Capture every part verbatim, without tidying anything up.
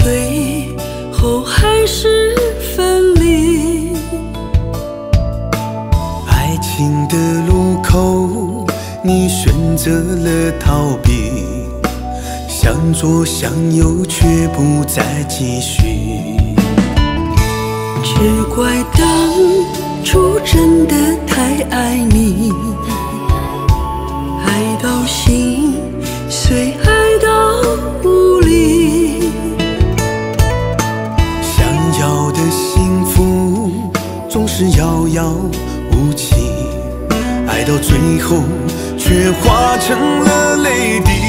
最后还是分离。 爱情的路口，你选择了逃避，向左向右却不再继续。 只怪当初真的太爱你，爱到心碎，爱到无力。 想要的幸福总是遥遥无期，爱到最后却化成了泪滴。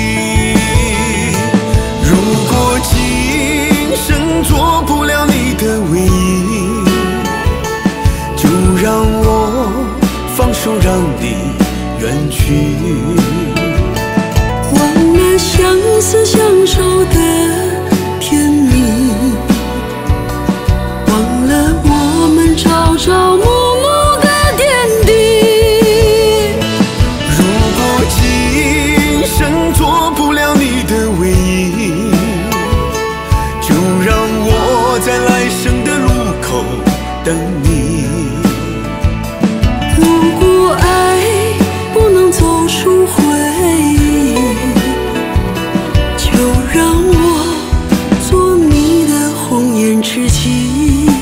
如果今生做不了你的唯一，就让我放手让你远去。 忘了相思相守的甜蜜，忘了我们朝朝暮暮的点滴。 如果今生做不了你的唯一，就让我在来生的路口等你。 如果爱不能走出回忆，就让我做你的红颜知己。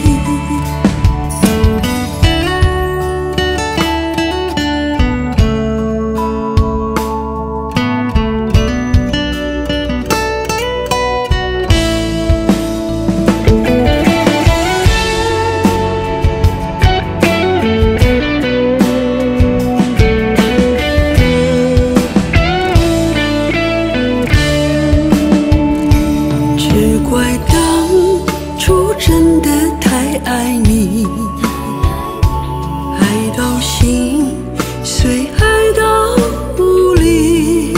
只怪当初真的太爱你，爱到心碎，爱到无力。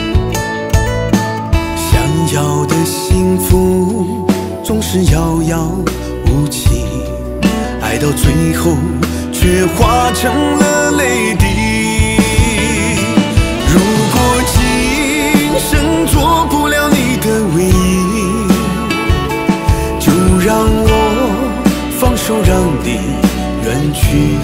想要的幸福总是遥遥无期，爱到最后却化成了泪滴。如果今生做不了你的唯一，就让我放手让你远去。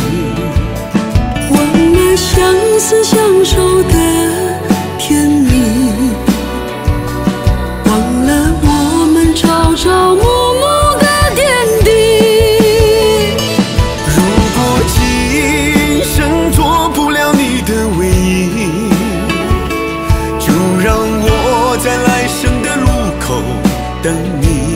忘了相思相守的甜蜜，忘了我们朝朝暮暮的点滴。 如果今生做不了你的唯一，就让我在来生的路口等你。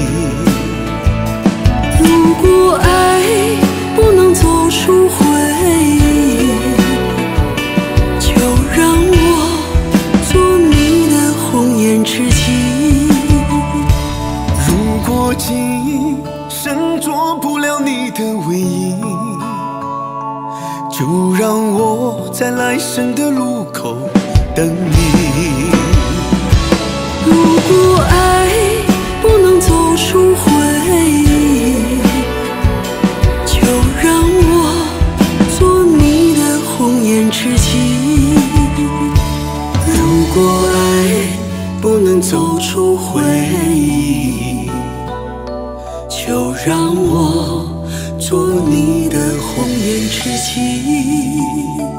如果爱不能走出回忆，就让我做你的红颜知己。 如果今生做不了你的唯一，就让我在来生的路口等你。 如果爱不能走出回忆，就让我做你的红颜知己。如果爱不能走出回忆，就让我做你的红颜知己。